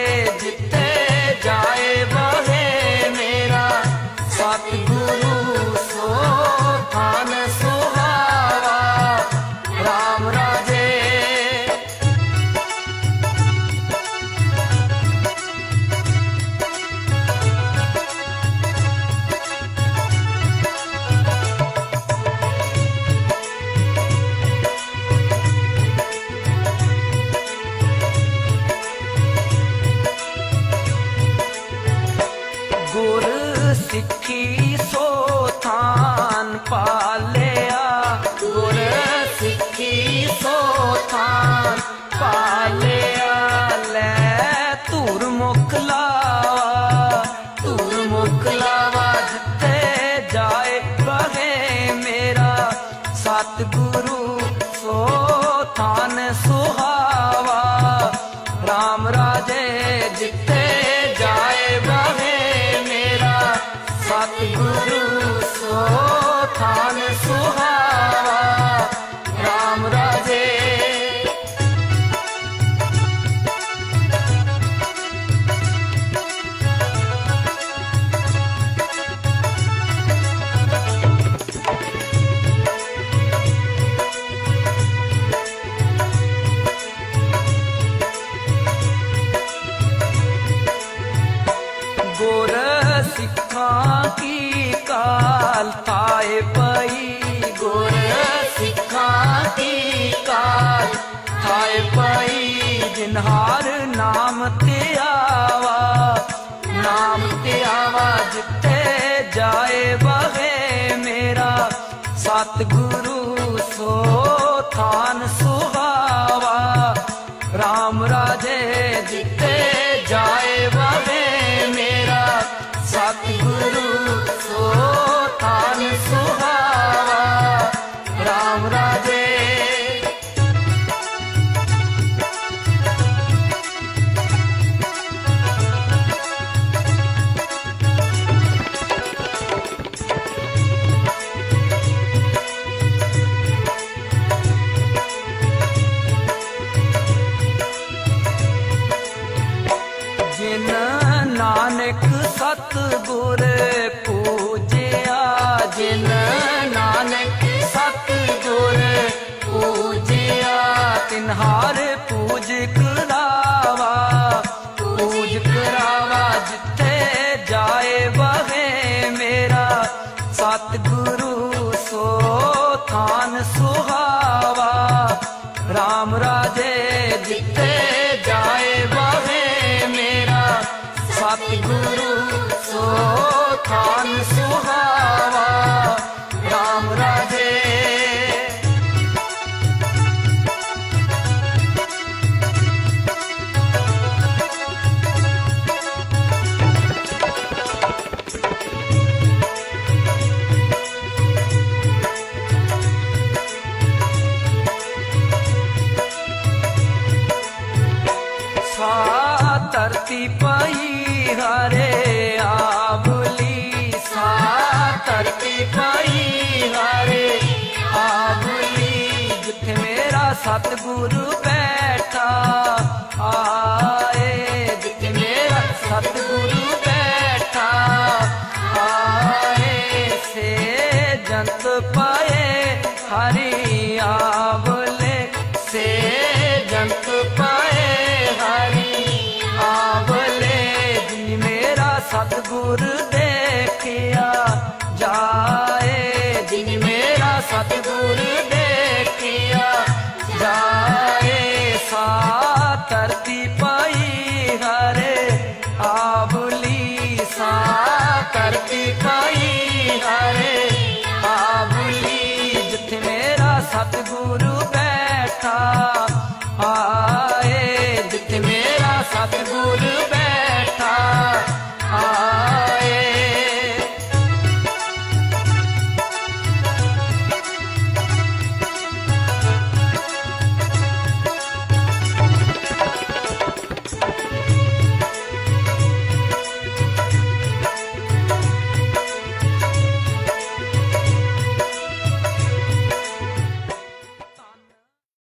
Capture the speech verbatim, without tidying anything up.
जिथे जाए बहे मेरा सतगुरु सो थान सुहावा राम राजे। गुर सिक्खी सो थान पालिया गुर सिक्खी सो थान पालिया लै धूर मुख लावा धूर मुख लावा जिथे जाए बहे मेरा सतगुरु सो थान सुहावा राम राजे। जिथे जाए बहे मेरा सतगुरु सो थान सुहावा राम राजे। गुर सिक्खां की काल थाए पई गुर सिक्खां की काल थाए पई जिन्हार नाम ते आवा नाम ते आवा जिथे जाए बहे मेरा सतगुरु सो थान सुहावा राम राजे। जिथे जाए बहे मेरा सतगुरु सो थान सुहावा राम राजे। जिन नानक सतगुर पूजिया जिन नानक सतगुर पूजिया तिन्हार पूज करावा पूज करावा जिथे जाए बहे मेरा सतगुरु सो थान सुहावा राम राजे। जिथे जाए बहे मेरा सतगुरु सो थान सुहावा राम राजे। सा धरती पई हरे आबुली सा धरती पई हरे आबुली जिथे मेरा सतगुरु बैठा आए जिथे मेरा सतगुरु बैठा आए से जंत पाए हरि आबले से जंत पाए हरि आवले जिन मेरा सतगुरु